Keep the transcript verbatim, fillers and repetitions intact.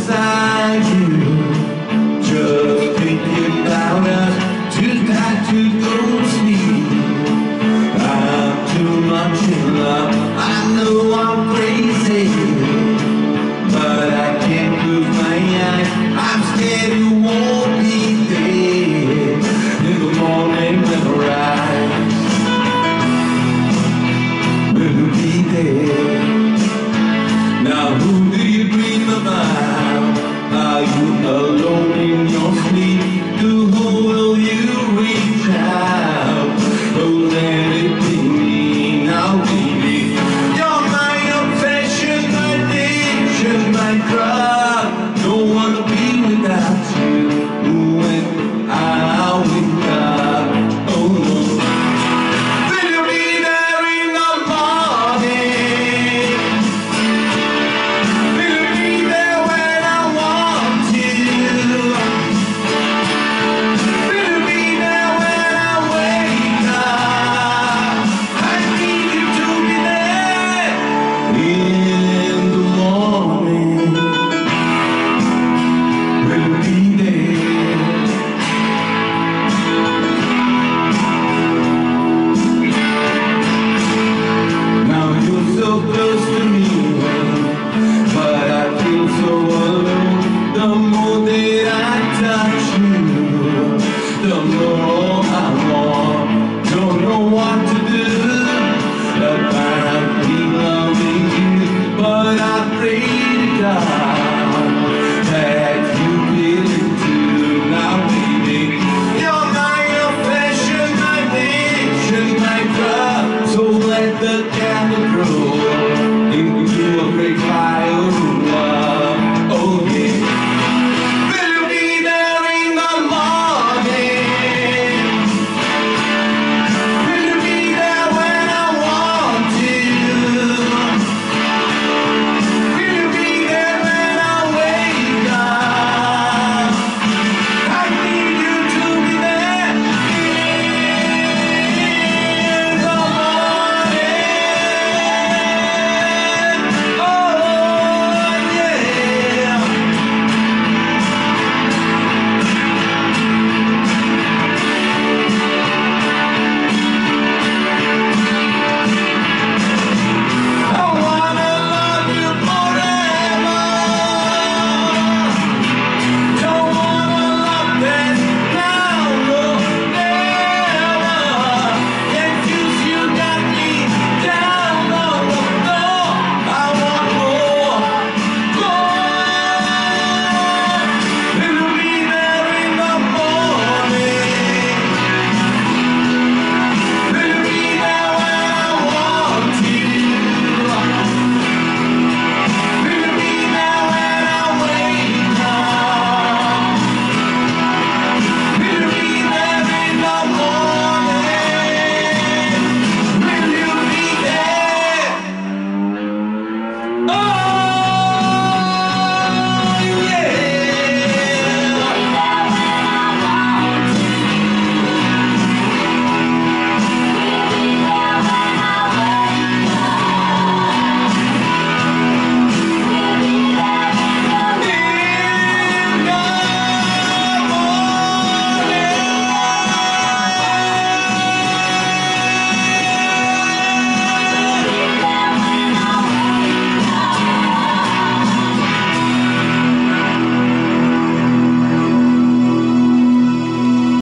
beside you. Just thinking about us, too tired to go to sleep. I'm too much in love, I know I'm crazy, but I can't close my eyes. I'm scared you won't be there in the morning when I rise. Will you be there? Now who do you dream about? Are you alone in your sleep? To who will you reach out? Oh, let it be me now, baby. You're my obsession, my addiction, my drug. Don't wanna be without you when I wake up. Oh no. Will you be there in the morning? Will you be there when I want you? Will you be there when I wake up? I need you to be there in the morning. Will you be there? Now you're so close to me, but I feel so alone. The more that I touch you, the more I want. Don't know what to do about me loving you, but I pray to God that you feel it too. Now, baby, you're my obsession, my addiction, my drug. So let the candle grow into a great fire.